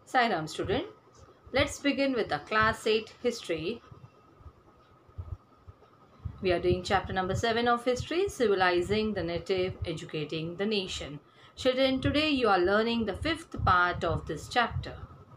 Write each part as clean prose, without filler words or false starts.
Sairam student, let's begin with the class 8 history. We are doing chapter number 7 of history, civilizing the native, educating the nation. Children, today you are learning the 5th part of this chapter.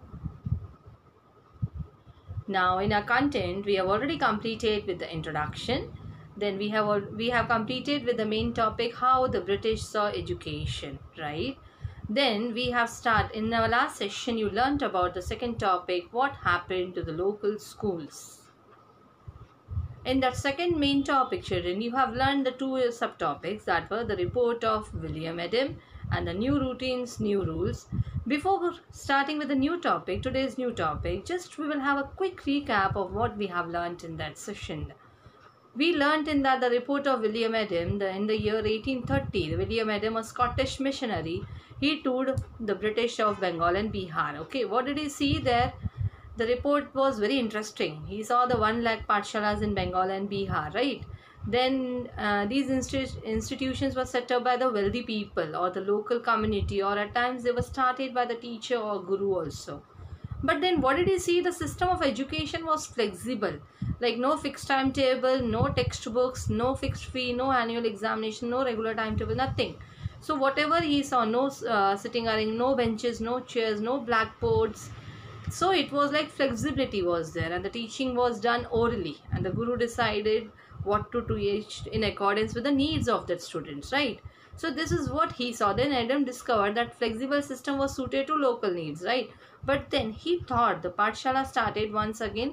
Now in our content, we have already completed with the introduction. Then we have completed with the main topic, how the British saw education, right? Then we have started, in our last session you learnt about the second topic, what happened to the local schools. In that second main topic, children, you have learned the two subtopics, that were the report of William Adam and the new routines, new rules. Before starting with the new topic, today's new topic, just we will have a quick recap of what we have learnt in that session. We learnt in that the report of William Adam, in the year 1830, William Adam, a Scottish missionary, he toured the British of Bengal and Bihar. Okay, what did he see there? The report was very interesting. He saw the 1 lakh Pathshalas in Bengal and Bihar, right? Then these institutions were set up by the wealthy people or the local community, or at times they were started by the teacher or guru also. But then what did he see? The system of education was flexible. Like no fixed timetable, no textbooks, no fixed fee, no annual examination, no regular timetable, nothing. So whatever he saw, no sitting arrangement, no benches, no chairs, no blackboards. So it was like flexibility was there, and the teaching was done orally, and the guru decided what to teach in accordance with the needs of the students, right? So this is what he saw. Then Adam discovered that flexible system was suited to local needs, right? But then he thought the Pathshala started once again.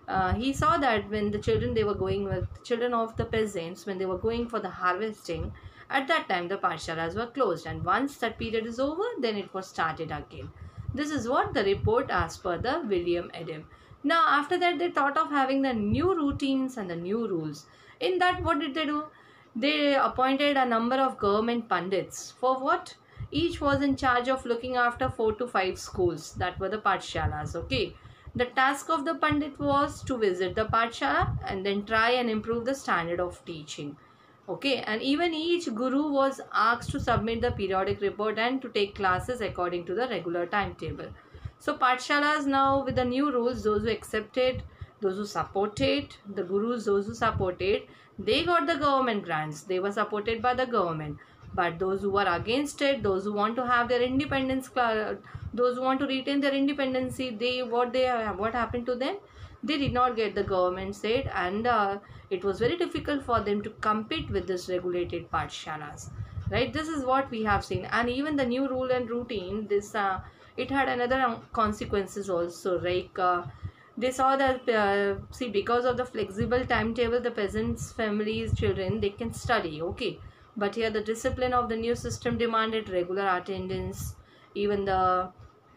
He saw that when the children, they were going with children of the peasants, when they were going for the harvesting, at that time the Pathshalas were closed, and once that period is over, then it was started again. This is what the report as per the William Adam. Now after that they thought of having the new routines and the new rules. In that, what did they do? They appointed a number of government pundits. For what? Each was in charge of looking after 4 to 5 schools. That were the Pathshalas. Okay. The task of the pandit was to visit the Pathshala and then try and improve the standard of teaching. Okay, and even each guru was asked to submit the periodic report and to take classes according to the regular timetable. So Pathshalas now with the new rules, those who accepted, those who supported, the gurus, those who supported, they got the government grants. They were supported by the government. But those who were against it, those who want to have their independence, those who want to retain their independency, what happened to them? They did not get the government's aid, and it was very difficult for them to compete with this regulated Pathshalas, right? This is what we have seen. And even the new rule and routine, this it had another consequences also, like they saw that see, because of the flexible timetable, the peasants families children, they can study, okay, but here the discipline of the new system demanded regular attendance. Even the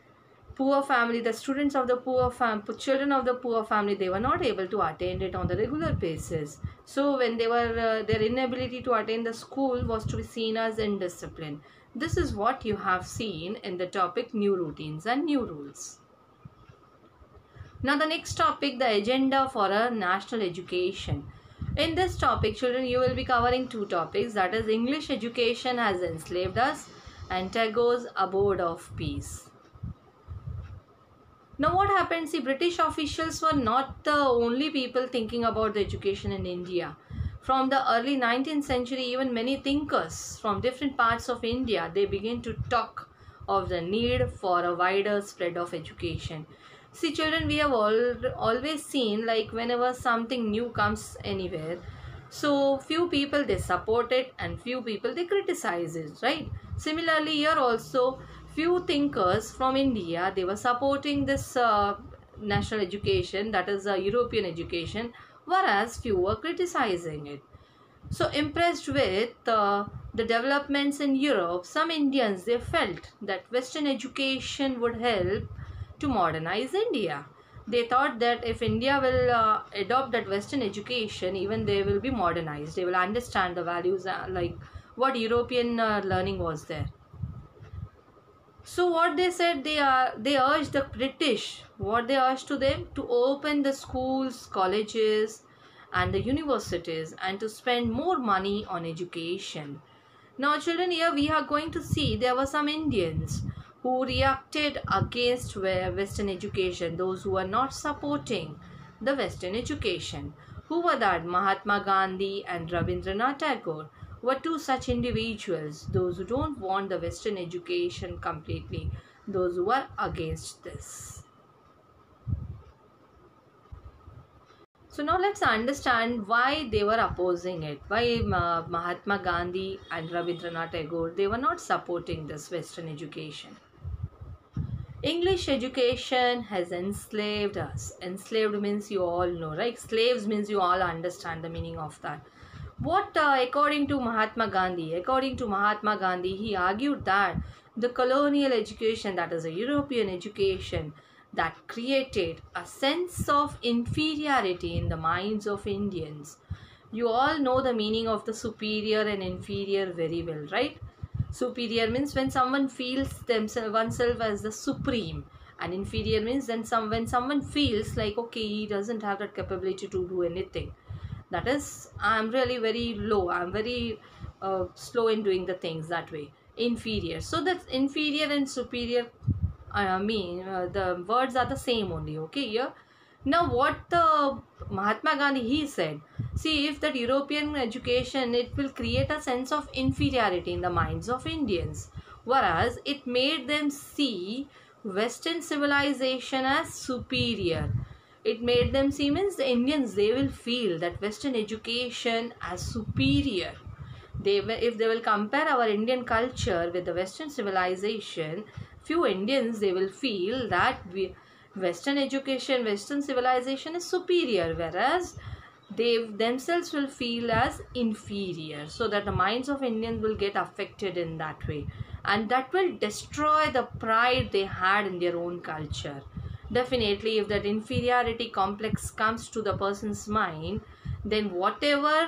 poor family, the students of the children of the poor family, they were not able to attend it on the regular basis. So when they were their inability to attend the school was to be seen as indiscipline. This is what you have seen in the topic new routines and new rules. Now the next topic, the agenda for a national education. In this topic, children, you will be covering two topics, that is English education has enslaved us and Tagore's abode of peace. Now what happened? See, British officials were not the only people thinking about the education in India. From the early 19th century, even many thinkers from different parts of India, they begin to talk of the need for a wider spread of education. See, children, we have always seen, like whenever something new comes anywhere, so few people they support it and few people they criticize it, right? Similarly, here also few thinkers from India, they were supporting this national education, that is European education, whereas few were criticizing it. So impressed with the developments in Europe, some Indians, they felt that Western education would help to modernize India. They thought that if India will adopt that Western education, even they will be modernized. They will understand the values like what European learning was there. So what they said, they urged the British, what they urged to them, to open the schools, colleges and the universities and to spend more money on education. Now children, here we are going to see there were some Indians who reacted against Western education, those who were not supporting the Western education. Who were that? Mahatma Gandhi and Rabindranath Tagore were two such individuals, those who don't want the Western education completely, those who are against this. So now let's understand why they were opposing it. Why Mahatma Gandhi and Rabindranath Tagore, they were not supporting this Western education. English education has enslaved us. Enslaved means you all know, right? Slaves means you all understand the meaning of that. What according to Mahatma Gandhi? According to Mahatma Gandhi, he argued that the colonial education, that is a European education, that created a sense of inferiority in the minds of Indians. You all know the meaning of the superior and inferior very well, right? Superior means when someone feels oneself as the supreme, and inferior means when someone feels like, okay, he doesn't have that capability to do anything. That is, I'm really very low, I'm very slow in doing the things that way. Inferior. So that's inferior and superior. The words are the same only. Okay, here. Now, what the Mahatma Gandhi he said. See, if that European education, it will create a sense of inferiority in the minds of Indians, whereas it made them see Western civilization as superior. It made them see, means the Indians, they will feel that Western education as superior. If they will compare our Indian culture with the Western civilization, few Indians, they will feel that Western education, Western civilization is superior, whereas they themselves will feel as inferior. So that the minds of Indians will get affected in that way, and that will destroy the pride they had in their own culture. Definitely, if that inferiority complex comes to the person's mind, then whatever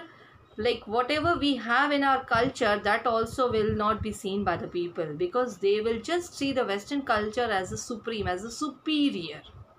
we have in our culture, that also will not be seen by the people, because they will just see the Western culture as a supreme, as a superior.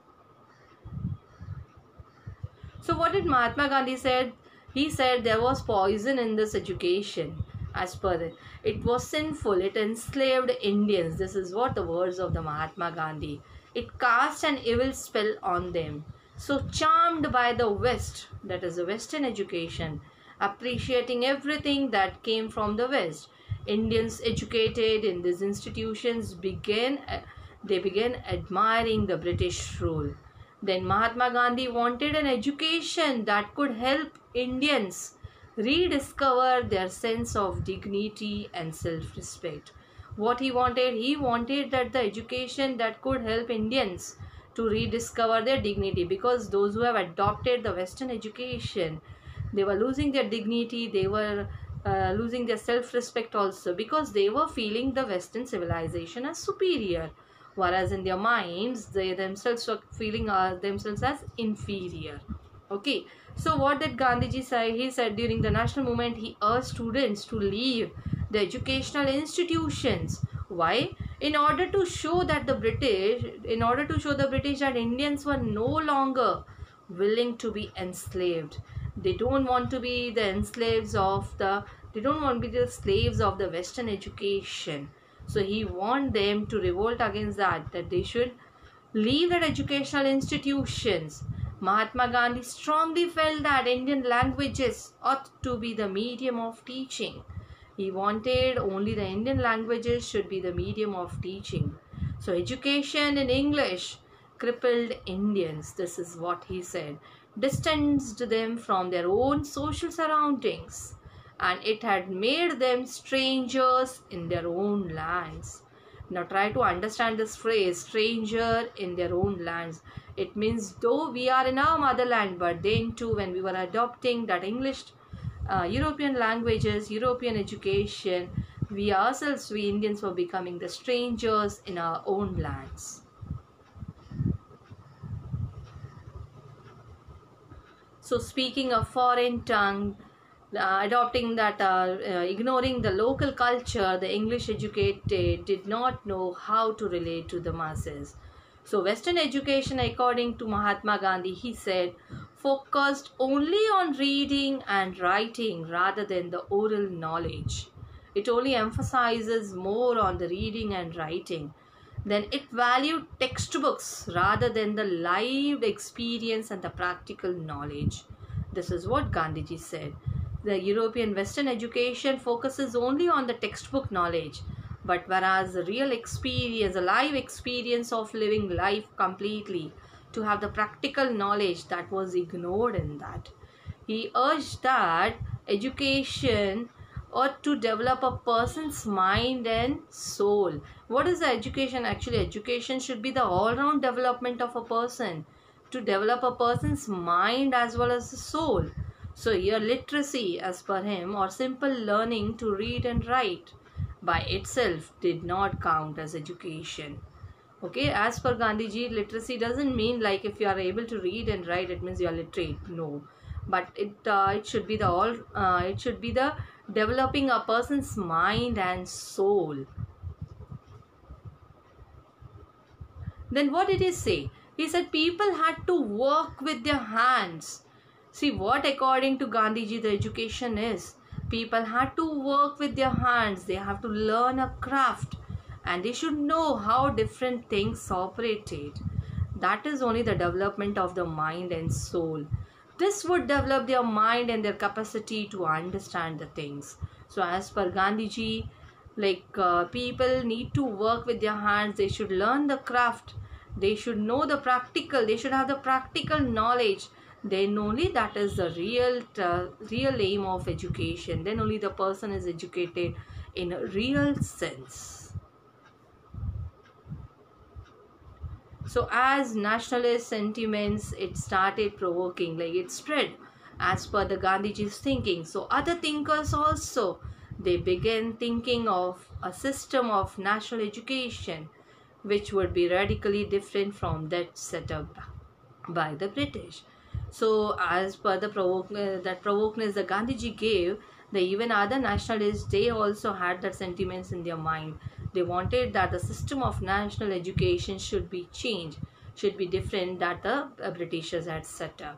So what did Mahatma Gandhi said? He said there was poison in this education. As per it was sinful, it enslaved Indians. This is what the words of the Mahatma Gandhi. It cast an evil spell on them. So charmed by the West, that is the Western education, appreciating everything that came from the West, Indians educated in these institutions began admiring the British rule. Then Mahatma Gandhi wanted an education that could help Indians rediscover their sense of dignity and self-respect. What he wanted that the education that could help Indians to rediscover their dignity, because those who have adopted the Western education, they were losing their dignity, they were losing their self-respect also, because they were feeling the Western civilization as superior, whereas in their minds they themselves were feeling themselves as inferior. Okay, so what did Gandhiji say? He said during the national movement, he urged students to leave the educational institutions. Why? In order to show that the British that Indians were no longer willing to be enslaved. They don't want to be the slaves of the Western education. So he want them to revolt against that they should leave that educational institutions. Mahatma Gandhi strongly felt that Indian languages ought to be the medium of teaching. He wanted only the Indian languages should be the medium of teaching. So education in English crippled Indians. This is what he said. Distanced them from their own social surroundings, and it had made them strangers in their own lands. Now try to understand this phrase, stranger in their own lands. It means though we are in our motherland, but then too when we were adopting that English, European languages, European education, we Indians were becoming the strangers in our own lands. So speaking a foreign tongue, adopting that, ignoring the local culture, the English educated did not know how to relate to the masses. So Western education, according to Mahatma Gandhi, he said, focused only on reading and writing rather than the oral knowledge. It only emphasizes more on the reading and writing. Then it valued textbooks rather than the lived experience and the practical knowledge. This is what Gandhiji said. The European Western education focuses only on the textbook knowledge, but whereas the real experience, the live experience of living life completely, to have the practical knowledge, that was ignored in that. He urged that education ought to develop a person's mind and soul. What is the education? Actually, education should be the all-round development of a person, to develop a person's mind as well as the soul. So here literacy, as per him, or simple learning to read and write by itself did not count as education. Okay, as per Gandhiji, literacy doesn't mean like if you are able to read and write, it means you are literate. No, but it should be the developing a person's mind and soul. Then what did he say? He said people had to work with their hands. See what, according to Gandhiji, the education is. People had to work with their hands. They have to learn a craft, and they should know how different things operated. That is only the development of the mind and soul. This would develop their mind and their capacity to understand the things. So as per Gandhiji, people need to work with their hands. They should learn the craft. They should know the practical. They should have the practical knowledge. Then only that is the real aim of education. Then only the person is educated in a real sense. So as nationalist sentiments, it started provoking, like it spread as per the Gandhiji's thinking. So other thinkers also, they began thinking of a system of national education which would be radically different from that set up by the British. So as per the provokeness the Gandhiji gave, the even other nationalists, they also had that sentiments in their mind. They wanted that the system of national education should be changed, should be different that the Britishers had set up.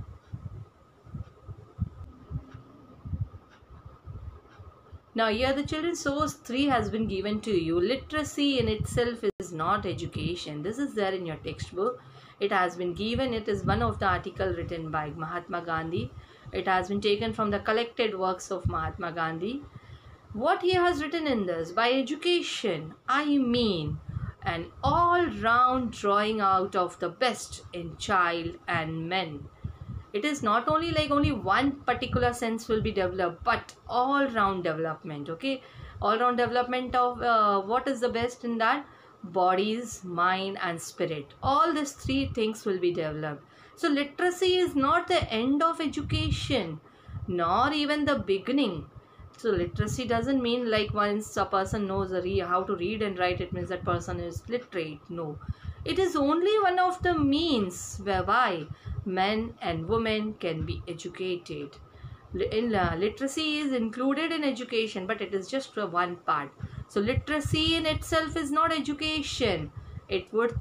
Now here the children's source 3 has been given to you. Literacy in itself is not education. This is there in your textbook. It has been given. It is one of the article written by Mahatma Gandhi. It has been taken from the collected works of Mahatma Gandhi. What he has written in this: by education, I mean an all-round drawing out of the best in child and men. It is not only like only one particular sense will be developed, but all-round development. Okay, all-round development of what is the best in that? Bodies, mind and spirit. All these three things will be developed. So literacy is not the end of education, nor even the beginning. So literacy doesn't mean like once a person knows how to read and write, it means that person is literate. No, it is only one of the means whereby men and women can be educated. Literacy is included in education, but it is just one part. So literacy in itself is not education. It would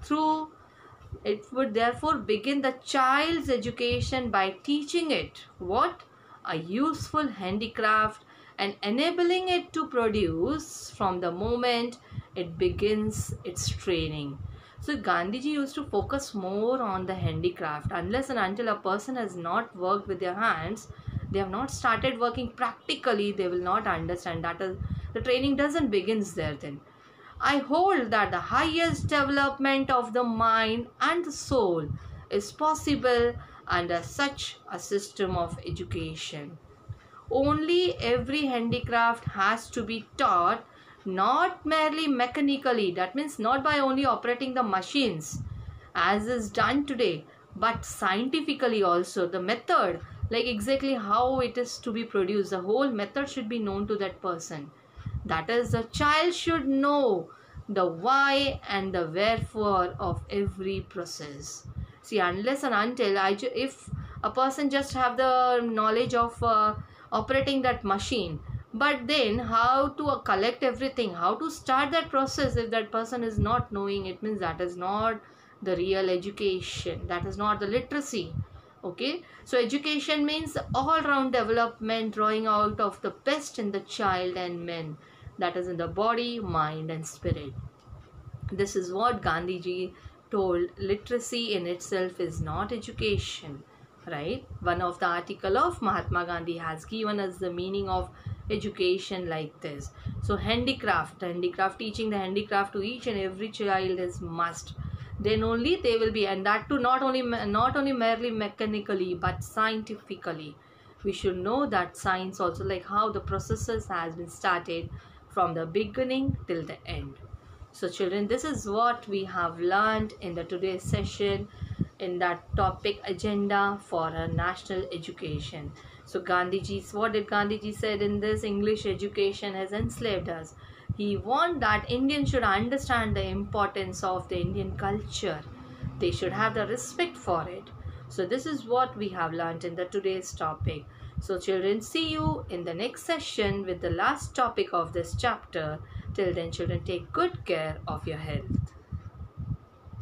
therefore begin the child's education by teaching it what? A useful handicraft, and enabling it to produce from the moment it begins its training. So Gandhiji used to focus more on the handicraft. Unless and until a person has not worked with their hands, they have not started working practically, they will not understand. That is, the training doesn't begins there then. I hold that the highest development of the mind and the soul is possible under such a system of education. Only every handicraft has to be taught, not merely mechanically, that means not by only operating the machines as is done today, but scientifically also. The method, like exactly how it is to be produced, the whole method should be known to that person. That is, the child should know the why and the wherefore of every process. See, unless and until if a person just have the knowledge of operating that machine, but then how to collect everything, how to start that process, if that person is not knowing, it means that is not the real education, that is not the literacy. Okay, so education means all-round development, drawing out of the best in the child and men, that is in the body, mind and spirit. This is what Gandhiji told. Literacy in itself is not education, right? One of the article of Mahatma Gandhi has given us the meaning of education like this. So handicraft teaching the handicraft to each and every child is must. Then only they will be, and that too not only merely mechanically but scientifically. We should know that science also, like how the processes has been started from the beginning till the end. So children, this is what we have learned in the today's session in that topic agenda for a national education. So what did Gandhiji said in this? English education has enslaved us. He want that Indians should understand the importance of the Indian culture. They should have the respect for it. So this is what we have learned in the today's topic. So children, see you in the next session with the last topic of this chapter. Till then, children, take good care of your health.